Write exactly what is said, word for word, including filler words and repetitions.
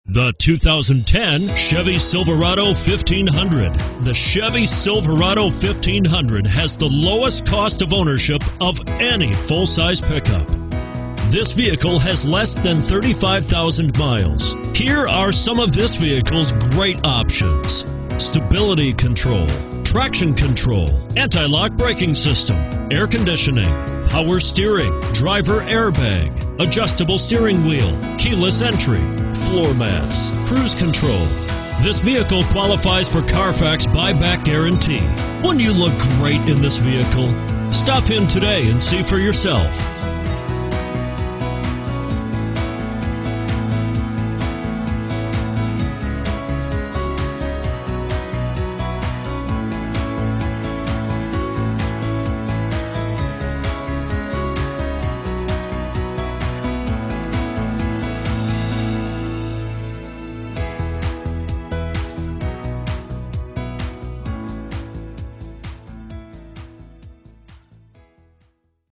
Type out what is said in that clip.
The two thousand ten Chevy Silverado fifteen hundred. The Chevy Silverado fifteen hundred has the lowest cost of ownership of any full-size pickup. This vehicle has less than thirty-five thousand miles. Here are some of this vehicle's great options: stability control, traction control, anti-lock braking system, air conditioning, power steering, driver airbag, adjustable steering wheel, keyless entry, floor mats, cruise control. This vehicle qualifies for Carfax buyback guarantee. Wouldn't you look great in this vehicle? Stop in today and see for yourself.